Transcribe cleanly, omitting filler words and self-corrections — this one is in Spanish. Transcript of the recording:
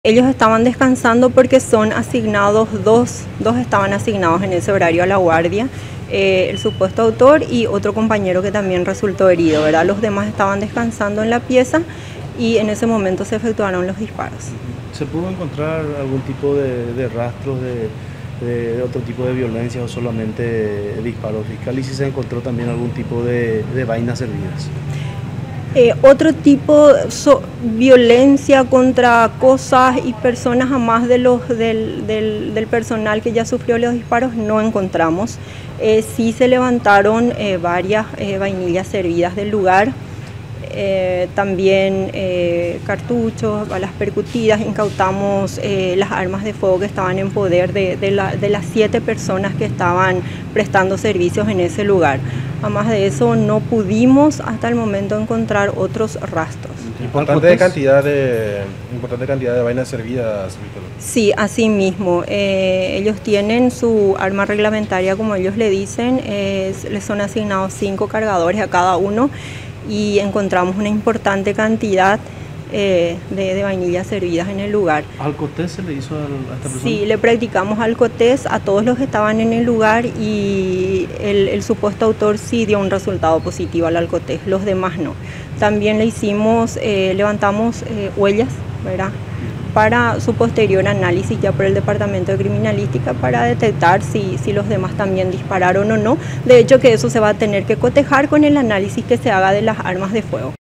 Ellos estaban descansando porque son asignados, dos estaban asignados en ese horario a la guardia, el supuesto autor y otro compañero que también resultó herido, ¿verdad? Los demás estaban descansando en la pieza y en ese momento se efectuaron los disparos. ¿Se pudo encontrar algún tipo de rastros de otro tipo de violencia o solamente disparos fiscales? ¿Y si se encontró también algún tipo de vainas servidas? Otro tipo de violencia contra cosas y personas, a más de del personal que ya sufrió los disparos, no encontramos. Sí se levantaron varias vainillas servidas del lugar, también cartuchos, balas percutidas. Incautamos las armas de fuego que estaban en poder de las 7 personas que estaban prestando servicios en ese lugar. Además de eso, no pudimos hasta el momento encontrar otros rastros. Importante cantidad de vainas servidas, Víctor. Sí, así mismo. Ellos tienen su arma reglamentaria, como ellos le dicen. Les son asignados 5 cargadores a cada uno y encontramos una importante cantidad de vainillas servidas en el lugar. ¿Alcotés se le hizo a esta persona? Sí, le practicamos alcotés a todos los que estaban en el lugar y el supuesto autor sí dio un resultado positivo al alcotés, los demás no. También le hicimos, levantamos huellas, ¿verdad?, para su posterior análisis ya por el Departamento de Criminalística para detectar si los demás también dispararon o no. De hecho, que eso se va a tener que cotejar con el análisis que se haga de las armas de fuego.